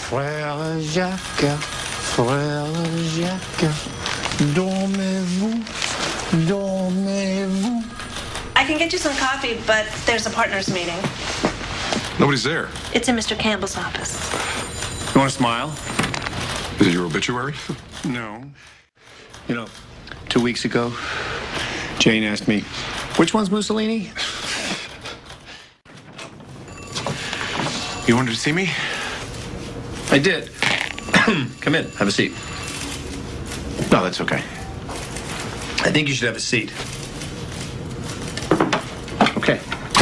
frère Jacques, dormez-vous, dormez-vous. I can get you some coffee, but there's a partners meeting. Nobody's there. It's in Mr. Campbell's office. You want to smile? Is it your obituary? No. You know, 2 weeks ago, Jane asked me, which one's Mussolini? You wanted to see me? I did. Come in, have a seat. No, that's okay. I think you should have a seat. Okay.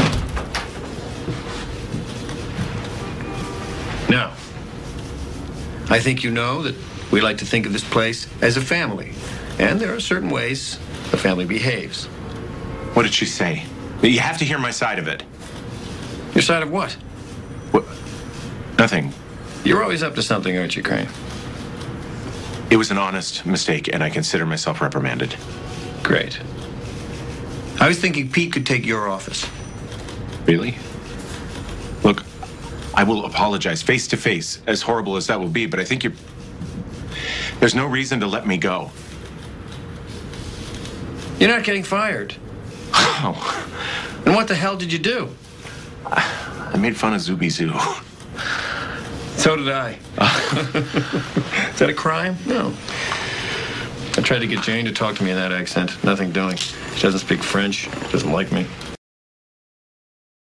Now, I think you know that we like to think of this place as a family. And there are certain ways a family behaves. What did she say? You have to hear my side of it. Your side of what? What? Nothing. You're always up to something, aren't you, Crane? It was an honest mistake, and I consider myself reprimanded. Great. I was thinking Pete could take your office. Really? Look, I will apologize face to face, as horrible as that will be, but I think there's no reason to let me go. You're not getting fired. Oh. And what the hell did you do? I made fun of Zuby Zoo. So did I. Is that a crime? No. I tried to get Jane to talk to me in that accent. Nothing doing. She doesn't speak French. Doesn't like me.